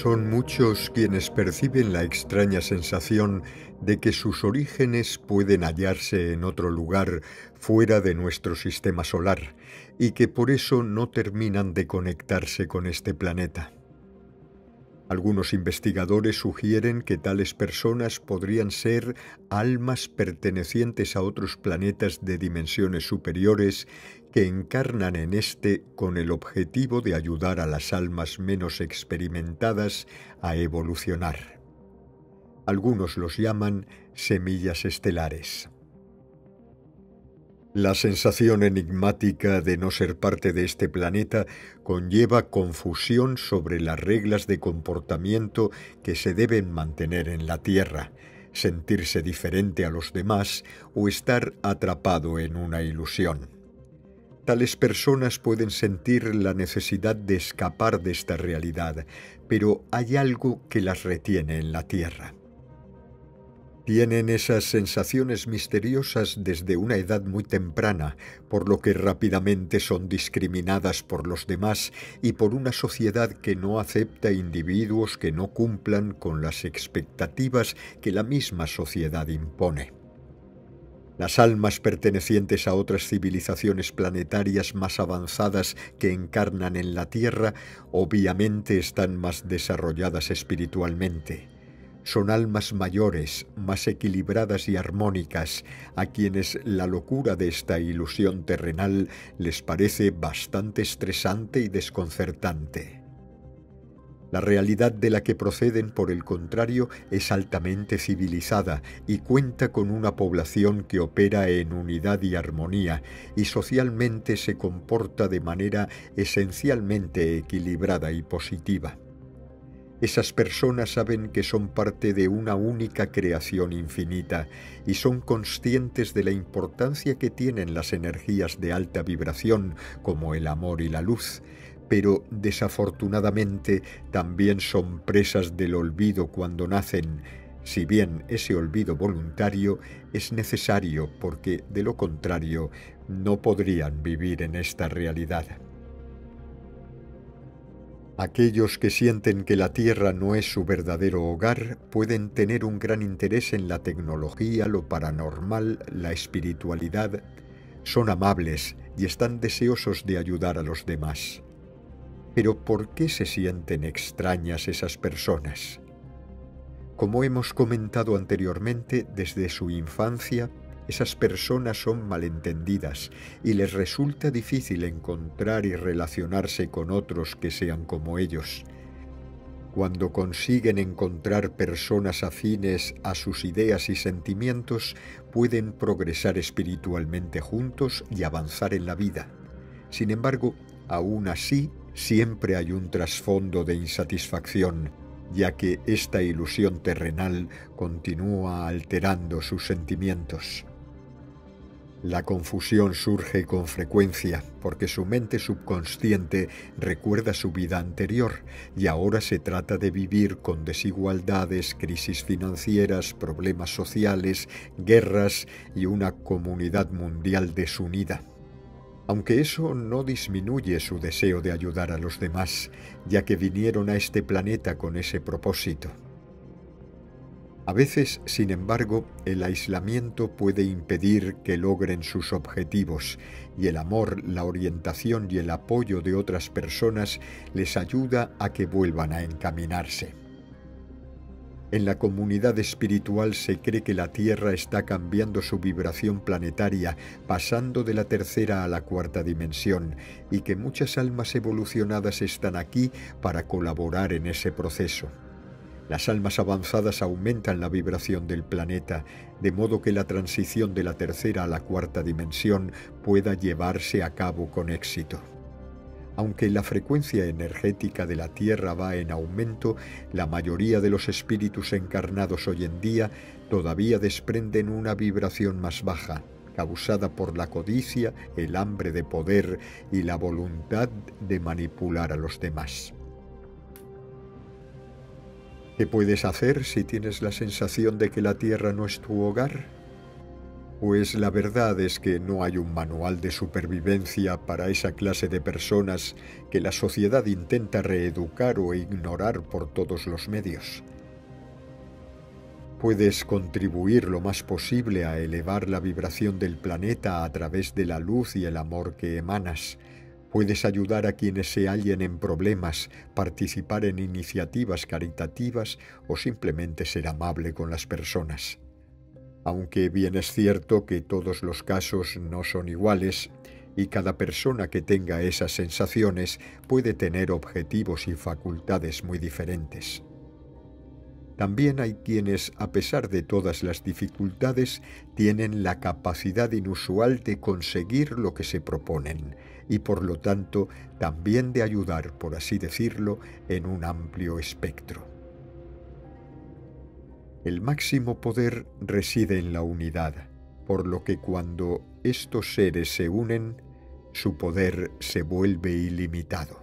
Son muchos quienes perciben la extraña sensación de que sus orígenes pueden hallarse en otro lugar fuera de nuestro sistema solar y que por eso no terminan de conectarse con este planeta. Algunos investigadores sugieren que tales personas podrían ser almas pertenecientes a otros planetas de dimensiones superiores que encarnan en este con el objetivo de ayudar a las almas menos experimentadas a evolucionar. Algunos los llaman semillas estelares. La sensación enigmática de no ser parte de este planeta conlleva confusión sobre las reglas de comportamiento que se deben mantener en la Tierra, sentirse diferente a los demás o estar atrapado en una ilusión. Tales personas pueden sentir la necesidad de escapar de esta realidad, pero hay algo que las retiene en la Tierra. Tienen esas sensaciones misteriosas desde una edad muy temprana, por lo que rápidamente son discriminadas por los demás y por una sociedad que no acepta individuos que no cumplan con las expectativas que la misma sociedad impone. Las almas pertenecientes a otras civilizaciones planetarias más avanzadas que encarnan en la Tierra obviamente están más desarrolladas espiritualmente. Son almas mayores, más equilibradas y armónicas, a quienes la locura de esta ilusión terrenal les parece bastante estresante y desconcertante. La realidad de la que proceden, por el contrario, es altamente civilizada y cuenta con una población que opera en unidad y armonía y socialmente se comporta de manera esencialmente equilibrada y positiva. Esas personas saben que son parte de una única creación infinita y son conscientes de la importancia que tienen las energías de alta vibración como el amor y la luz, pero desafortunadamente también son presas del olvido cuando nacen, si bien ese olvido voluntario es necesario porque de lo contrario no podrían vivir en esta realidad. Aquellos que sienten que la Tierra no es su verdadero hogar pueden tener un gran interés en la tecnología, lo paranormal, la espiritualidad. Son amables y están deseosos de ayudar a los demás. Pero ¿por qué se sienten extrañas esas personas? Como hemos comentado anteriormente, desde su infancia, esas personas son malentendidas y les resulta difícil encontrar y relacionarse con otros que sean como ellos. Cuando consiguen encontrar personas afines a sus ideas y sentimientos, pueden progresar espiritualmente juntos y avanzar en la vida. Sin embargo, aún así, siempre hay un trasfondo de insatisfacción, ya que esta ilusión terrenal continúa alterando sus sentimientos. La confusión surge con frecuencia porque su mente subconsciente recuerda su vida anterior y ahora se trata de vivir con desigualdades, crisis financieras, problemas sociales, guerras y una comunidad mundial desunida. Aunque eso no disminuye su deseo de ayudar a los demás, ya que vinieron a este planeta con ese propósito. A veces, sin embargo, el aislamiento puede impedir que logren sus objetivos, y el amor, la orientación y el apoyo de otras personas les ayuda a que vuelvan a encaminarse. En la comunidad espiritual se cree que la Tierra está cambiando su vibración planetaria, pasando de la tercera a la cuarta dimensión, y que muchas almas evolucionadas están aquí para colaborar en ese proceso. Las almas avanzadas aumentan la vibración del planeta, de modo que la transición de la tercera a la cuarta dimensión pueda llevarse a cabo con éxito. Aunque la frecuencia energética de la Tierra va en aumento, la mayoría de los espíritus encarnados hoy en día todavía desprenden una vibración más baja, causada por la codicia, el hambre de poder y la voluntad de manipular a los demás. ¿Qué puedes hacer si tienes la sensación de que la Tierra no es tu hogar? Pues la verdad es que no hay un manual de supervivencia para esa clase de personas que la sociedad intenta reeducar o ignorar por todos los medios. Puedes contribuir lo más posible a elevar la vibración del planeta a través de la luz y el amor que emanas. Puedes ayudar a quienes se hallen en problemas, participar en iniciativas caritativas o simplemente ser amable con las personas. Aunque bien es cierto que todos los casos no son iguales, y cada persona que tenga esas sensaciones puede tener objetivos y facultades muy diferentes. También hay quienes, a pesar de todas las dificultades, tienen la capacidad inusual de conseguir lo que se proponen, y por lo tanto también de ayudar, por así decirlo, en un amplio espectro. El máximo poder reside en la unidad, por lo que cuando estos seres se unen, su poder se vuelve ilimitado.